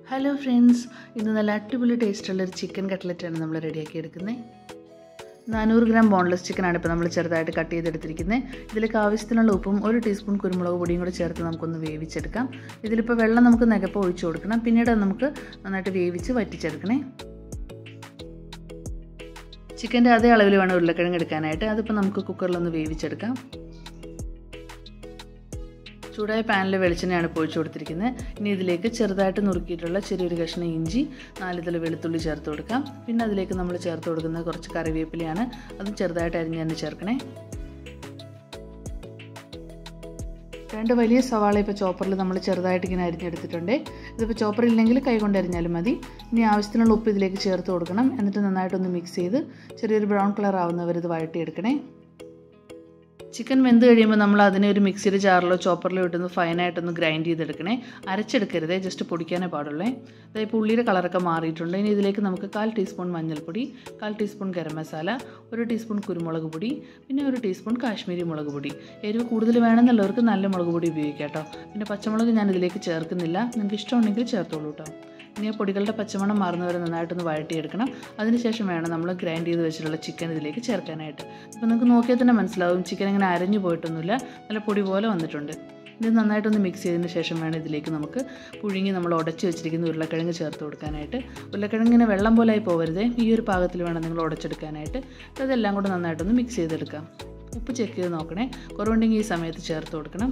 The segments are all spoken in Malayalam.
ഹലോ ഫ്രണ്ട്സ്, ഇന്ന് നല്ല അടിപൊളി ടേസ്റ്റുള്ളൊരു ചിക്കൻ കട്ട്ലറ്റാണ് നമ്മൾ റെഡിയാക്കി എടുക്കുന്നത്. 400 ഗ്രാം ബോൺലെസ് ചിക്കനാണ് ഇപ്പോൾ നമ്മൾ ചെറുതായിട്ട് കട്ട് ചെയ്തെടുത്തിരിക്കുന്നത്. ഇതിലേക്ക് ആവശ്യത്തിനുള്ള ഉപ്പും 1 ടീസ്പൂൺ കുരുമുളക് പൊടിയും കൂടെ ചേർത്ത് നമുക്കൊന്ന് വേവിച്ചെടുക്കാം. ഇതിലിപ്പോൾ വെള്ളം നമുക്ക് നികപ്പ് ഒഴിച്ചു കൊടുക്കണം. പിന്നീട് നമുക്ക് നന്നായിട്ട് വേവിച്ച് വറ്റിച്ചെടുക്കണേ. ചിക്കൻ്റെ അതേ അളവിൽ വേണം ഉരുളക്കിഴങ്ങ് എടുക്കാനായിട്ട്. അതിപ്പോൾ നമുക്ക് കുക്കറിലൊന്ന് വേവിച്ചെടുക്കാം. ചൂടായ പാനിൽ വെളിച്ചെണ്ണയാണ് ഇപ്പോൾ ഒഴിച്ചു കൊടുത്തിരിക്കുന്നത്. ഇനി ഇതിലേക്ക് ചെറുതായിട്ട് നുറുക്കിയിട്ടുള്ള ചെറിയൊരു കഷ്ണം ഇഞ്ചി, 4 തല വെളുത്തുള്ളി ചേർത്ത് കൊടുക്കാം. പിന്നെ അതിലേക്ക് നമ്മൾ ചേർത്ത് കൊടുക്കുന്നത് കുറച്ച് കറിവേപ്പിലയാണ്. അതും ചെറുതായിട്ട് അരിഞ്ഞ് തന്നെ ചേർക്കണേ. 2 വലിയ സവാള ഇപ്പോൾ ചോപ്പറിൽ നമ്മൾ ചെറുതായിട്ട് ഇങ്ങനെ അരിഞ്ഞെടുത്തിട്ടുണ്ട്. ഇതിപ്പോൾ ചോപ്പർ ഇല്ലെങ്കിൽ കൈ കൊണ്ട് അരിഞ്ഞാലും മതി. ഇനി ആവശ്യത്തിനുള്ള ഉപ്പ് ഇതിലേക്ക് ചേർത്ത് കൊടുക്കണം. എന്നിട്ട് നന്നായിട്ടൊന്ന് മിക്സ് ചെയ്ത് ചെറിയൊരു ബ്രൗൺ കളർ ആവുന്നവർ ഇത് വഴട്ടിയെടുക്കണേ. ചിക്കൻ വെന്ത് കഴിയുമ്പോൾ നമ്മൾ അതിനെ ഒരു മിക്സിയുടെ ജാറിലോ ചോപ്പറിലോ ഇട്ടൊന്ന് ഫൈനായിട്ടൊന്ന് ഗ്രൈൻഡ് ചെയ്തെടുക്കണേ. അരച്ചെടുക്കരുതേ, ജസ്റ്റ് പൊടിക്കാനേ പാടുള്ളേ. അതായത് ഉള്ളിയുടെ കളറൊക്കെ മാറിയിട്ടുണ്ട്. ഇനി ഇതിലേക്ക് നമുക്ക് 1/4 ടീസ്പൂൺ മഞ്ഞൾപ്പൊടി, 1/4 ടീസ്പൂൺ ഗരം മസാല, 1 ടീസ്പൂൺ കുരുമുളക് പൊടി, പിന്നെ 1 ടീസ്പൂൺ കാശ്മീരി മുളക് പൊടി. എരിവ് കൂടുതൽ വേണമെന്നുള്ളവർക്ക് നല്ല മുളക് പൊടി ഉപയോഗിക്കാം കേട്ടോ. പിന്നെ പച്ചമുളക് ഞാൻ ഇതിലേക്ക് ചേർക്കുന്നില്ല, നിങ്ങൾക്ക് ഇഷ്ടമുണ്ടെങ്കിൽ ചേർത്തോളൂ കേട്ടോ. ഇനി പൊടികളുടെ പച്ചമണം മാറുന്നവരെ നന്നായിട്ടൊന്ന് വഴട്ടിയെടുക്കണം. അതിനുശേഷം വേണം നമ്മൾ ഗ്രൈൻഡ് ചെയ്ത് വെച്ചിട്ടുള്ള ചിക്കൻ ഇതിലേക്ക് ചേർക്കാനായിട്ട്. ഇപ്പോൾ നിങ്ങൾക്ക് നോക്കിയാൽ തന്നെ മനസ്സിലാവും, ചിക്കൻ ഇങ്ങനെ അരഞ്ഞു പോയിട്ടൊന്നുമില്ല, നല്ല പൊടി പോലെ വന്നിട്ടുണ്ട്. ഇത് നന്നായിട്ടൊന്ന് മിക്സ് ചെയ്തതിന് ശേഷം വേണം ഇതിലേക്ക് നമുക്ക് പുഴുങ്ങി നമ്മൾ ഉടച്ച് വെച്ചിരിക്കുന്ന ഉരുളക്കിഴങ്ങ് ചേർത്ത് കൊടുക്കാനായിട്ട്. ഉരുളക്കിഴങ്ങിന് വെള്ളം പോലായി പോകരുതേ, ഈ ഒരു പാകത്തിൽ വേണം നിങ്ങൾ ഉടച്ചെടുക്കാനായിട്ട്. അതെല്ലാം കൂടെ നന്നായിട്ടൊന്ന് മിക്സ് ചെയ്തെടുക്കാം. ഉപ്പ് ചെക്ക് ചെയ്ത് നോക്കണേ, കുറവുണ്ടെങ്കിൽ ഈ സമയത്ത് ചേർത്ത് കൊടുക്കണം.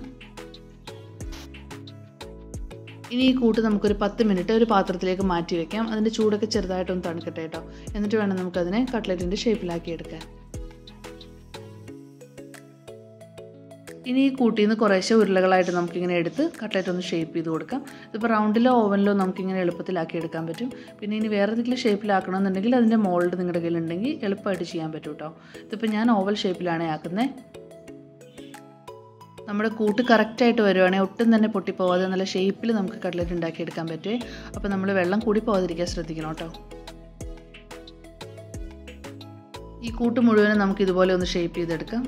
ഇനി ഈ കൂട്ട് നമുക്കൊരു 10 മിനിറ്റ് ഒരു പാത്രത്തിലേക്ക് മാറ്റി വയ്ക്കാം. അതിൻ്റെ ചൂടൊക്കെ ചെറുതായിട്ടൊന്ന് തണുക്കട്ടെ കേട്ടോ. എന്നിട്ട് വേണം നമുക്കതിനെ കട്ട്ലറ്റിൻ്റെ ഷേപ്പിലാക്കി എടുക്കാൻ. ഇനി ഈ കൂട്ടിൽ നിന്ന് കുറേശ്ശെ ഉരുളകളായിട്ട് നമുക്കിങ്ങനെ എടുത്ത് കട്ട്ലറ്റ് ഒന്ന് ഷേപ്പ് ചെയ്ത് കൊടുക്കാം. ഇതിപ്പോൾ റൗണ്ടിലോ ഓവനിലോ നമുക്കിങ്ങനെ എളുപ്പത്തിലാക്കി എടുക്കാൻ പറ്റും. പിന്നെ ഇനി വേറെ എന്തെങ്കിലും ഷേപ്പിലാക്കണമെന്നുണ്ടെങ്കിൽ അതിൻ്റെ മോൾഡ് നിങ്ങളുടെ കയ്യിലുണ്ടെങ്കിൽ എളുപ്പമായിട്ട് ചെയ്യാൻ പറ്റും കേട്ടോ. ഇതിപ്പോൾ ഞാൻ ഓവൽ ഷേപ്പിലാണ് ആക്കുന്നത്. നമ്മുടെ കൂട്ട് കറക്റ്റായിട്ട് വരുവാണെങ്കിൽ ഒട്ടും തന്നെ പൊട്ടിപ്പോവാതെ നല്ല ഷേപ്പിൽ നമുക്ക് കട്ട്ലറ്റ് ഉണ്ടാക്കിയെടുക്കാൻ പറ്റുമേ. അപ്പോൾ നമ്മൾ വെള്ളം കൂടി പോകാതിരിക്കാൻ ശ്രദ്ധിക്കണം കേട്ടോ. ഈ കൂട്ട് മുഴുവനും നമുക്ക് ഇതുപോലെ ഒന്ന് ഷേപ്പ് ചെയ്തെടുക്കാം.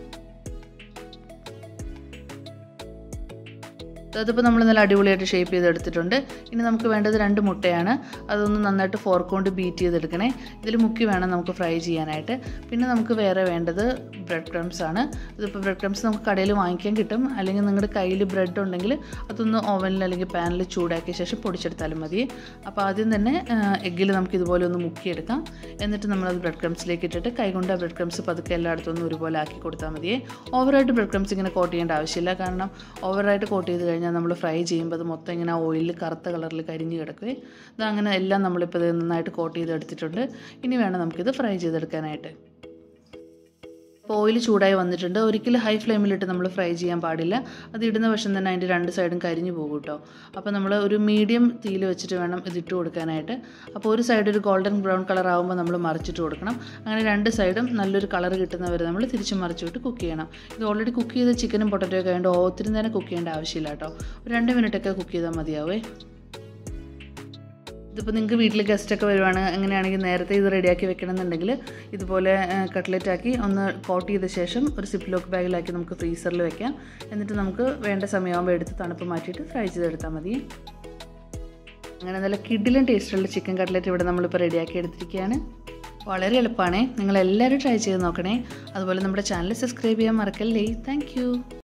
അതിപ്പോൾ നമ്മൾ നല്ല അടിപൊളിയായിട്ട് ഷേപ്പ് ചെയ്തെടുത്തിട്ടുണ്ട്. ഇനി നമുക്ക് വേണ്ടത് 2 മുട്ടയാണ്. അതൊന്ന് നന്നായിട്ട് ഫോർക്ക് കൊണ്ട് ബീറ്റ് ചെയ്തെടുക്കണേ. ഇതിൽ മുക്കി വേണം നമുക്ക് ഫ്രൈ ചെയ്യാനായിട്ട്. പിന്നെ നമുക്ക് വേറെ വേണ്ടത് ബ്രെഡ് ക്രംസ് ആണ്. ഇതിപ്പോൾ ബ്രെഡ് ക്രംസ് നമുക്ക് കടയിൽ വാങ്ങിക്കാൻ കിട്ടും. അല്ലെങ്കിൽ നിങ്ങളുടെ കയ്യിൽ ബ്രെഡ് ഉണ്ടെങ്കിൽ അതൊന്ന് ഓവനിൽ അല്ലെങ്കിൽ പാനിൽ ചൂടാക്കിയ ശേഷം പൊടിച്ചെടുത്താലും മതി. അപ്പോൾ ആദ്യം തന്നെ എഗ്ഗിൽ നമുക്ക് ഇതുപോലെ ഒന്ന് മുക്കിയെടുക്കാം. എന്നിട്ട് നമ്മളത് ബ്രെഡ് ക്രംസിലേക്ക് ഇട്ടിട്ട് കൈകൊണ്ട് ആ ബ്രെഡ് ക്രംസ് പതുക്കെ എല്ലായിടത്തും ഒന്ന് ഒരുപോലെ ആക്കി കൊടുത്താൽ മതിയേ. ഓവറായിട്ട് ബ്രെഡ് ക്രംസ് ഇങ്ങനെ കോട്ട് ചെയ്യേണ്ട ആവശ്യമില്ല. കാരണം ഓവറായിട്ട് കോട്ട് ചെയ്ത് കഴിഞ്ഞാൽ നമ്മൾ ഫ്രൈ ചെയ്യുമ്പോൾ അത് മൊത്തം ഇങ്ങനെ ഓയിലിൽ കറുത്ത കളറിൽ കരിഞ്ഞ് കിടക്കുകയെ. ഇത് അങ്ങനെ എല്ലാം നമ്മളിപ്പോൾ ഇത് നന്നായിട്ട് കോട്ട് ചെയ്തെടുത്തിട്ടുണ്ട്. ഇനി വേണം നമുക്കിത് ഫ്രൈ ചെയ്തെടുക്കാനായിട്ട്. ഇപ്പോൾ ഓയിൽ ചൂടായി വന്നിട്ടുണ്ട്. ഒരിക്കലും ഹൈ ഫ്ലെയിമിലിട്ട് നമ്മൾ ഫ്രൈ ചെയ്യാൻ പാടില്ല. അത് ഇടുന്ന വശം തന്നെ അതിൻ്റെ 2 സൈഡും കരിഞ്ഞു പോകും കേട്ടോ. അപ്പോൾ നമ്മൾ ഒരു മീഡിയം തീയിൽ വെച്ചിട്ട് വേണം ഇതിട്ട് കൊടുക്കാനായിട്ട്. അപ്പോൾ ഒരു സൈഡ് ഒരു ഗോൾഡൻ ബ്രൗൺ കളർ ആകുമ്പോൾ നമ്മൾ മറിച്ചിട്ട് കൊടുക്കണം. അങ്ങനെ 2 സൈഡും നല്ലൊരു കളർ കിട്ടുന്നവരെ നമ്മൾ തിരിച്ച് മറിച്ചിട്ട് കുക്ക് ചെയ്യണം. ഇത് ഓൾറെഡി കുക്ക് ചെയ്ത ചിക്കനും പൊട്ടറ്റോ ഒക്കെ ആയതുകൊണ്ട് ഒത്തിരി നേരം കുക്ക് ചെയ്യേണ്ട ആവശ്യമില്ല കേട്ടോ. ഒരു 2 മിനിറ്റൊക്കെ കുക്ക് ചെയ്താൽ മതിയാവേ. ഇതിപ്പോൾ നിങ്ങൾക്ക് വീട്ടിൽ ഗസ്റ്റൊക്കെ വരുവാണ്, അങ്ങനെയാണെങ്കിൽ നേരത്തെ ഇത് റെഡിയാക്കി വെക്കണമെന്നുണ്ടെങ്കിൽ ഇതുപോലെ കട്ട്ലറ്റാക്കി ഒന്ന് കോട്ട് ചെയ്ത ശേഷം ഒരു സിപ്പ് ലോക്ക് ബാഗിലാക്കി നമുക്ക് ഫ്രീസറിൽ വെക്കാം. എന്നിട്ട് നമുക്ക് വേണ്ട സമയമാകുമ്പോൾ എടുത്ത് തണുപ്പ് മാറ്റിയിട്ട് ഫ്രൈ ചെയ്തെടുത്താൽ മതി. അങ്ങനെ നല്ല കിഡിലും ടേസ്റ്റുള്ള ചിക്കൻ കട്ട്ലറ്റ് ഇവിടെ നമ്മളിപ്പോൾ റെഡിയാക്കി എടുത്തിരിക്കുകയാണ്. വളരെ എളുപ്പമാണ്. നിങ്ങളെല്ലാവരും ട്രൈ ചെയ്ത് നോക്കണേ. അതുപോലെ നമ്മുടെ ചാനൽ സബ്സ്ക്രൈബ് ചെയ്യാൻ മറക്കല്ലേ. താങ്ക്